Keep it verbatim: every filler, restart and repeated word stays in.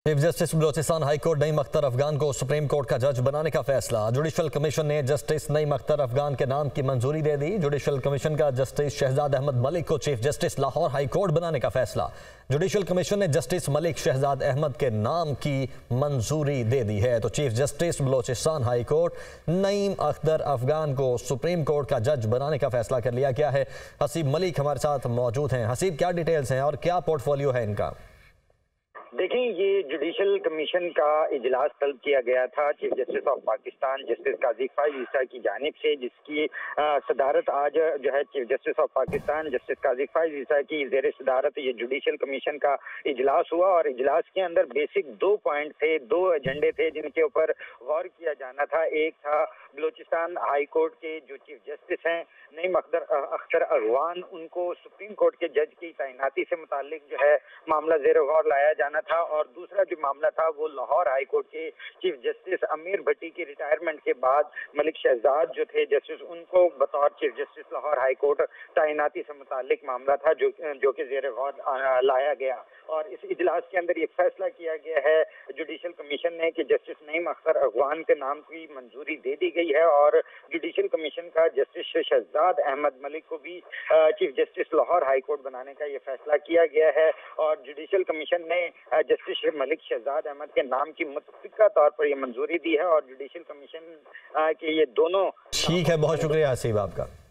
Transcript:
Chief justice Balochistan high court Naeem Akhtar Afghan को supreme court का जज बनाने का फैसला। जुडिशल कमीशन ने जस्टिस नईम अख्तर अफगान के नाम की मंजूरी दे दी। जुडिशल कमीशन का जस्टिस शहजाद अहमद मलिक को chief justice Lahore high court बनाने का फैसला। जुडिशल कमीशन ने जस्टिस मलिक शहजाद अहमद के नाम की मंजूरी दे दी है। तो chief justice Balochistan high court Naeem Akhtar Afghan को सुप्रीम कोर्ट का जज बनाने का फैसला कर लिया गया है। हसीब मलिक हमारे साथ मौजूद हैं। हसीब, क्या डिटेल्स हैं और क्या पोर्टफोलियो है इनका? देखें, ये जुडिशल कमीशन का इजलास तलब किया गया था chief justice of Pakistan justice Qazi Faez Isa की जानिब से, जिसकी आ, सदारत आज जो है chief justice of Pakistan justice Qazi Faez Isa की ज़ेर सदारत ये जुडिशल कमीशन का इजलास हुआ। और इजलास के अंदर बेसिक दो पॉइंट थे, दो एजेंडे थे जिनके ऊपर गौर किया जाना था। एक था बलोचिस्तान हाई कोर्ट के जो चीफ जस्टिस हैं नईम अख्तर अख्तर अफगान, उनको सुप्रीम कोर्ट के जज की तैनाती से मुतालिक जो है मामला ज़ेर गौर लाया जाना था। और दूसरा जो मामला था वो लाहौर हाई कोर्ट के चीफ जस्टिस अमीर भट्टी की रिटायरमेंट के बाद मलिक शहजाद जो थे जस्टिस, उनको बतौर chief justice Lahore high court तैनाती से मुतालिक मामला था जो जो कि ज़ेर गौर लाया गया। और इस इजलास के अंदर एक फैसला किया गया है जुडिशल कमीशन ने कि जस्टिस नईम अख्तर अफगान के नाम की मंजूरी दे दी गई है। और जुडिशल कमीशन का जस्टिस शहजाद अहमद मलिक को भी chief justice Lahore high court बनाने का ये फैसला किया गया है। और जुडिशल कमीशन ने जस्टिस मलिक शहजाद अहमद के नाम की मुतफ़िका तौर पर ये मंजूरी दी है। और जुडिशल कमीशन के ये दोनों ठीक है, बहुत शुक्रिया हसीब आपका।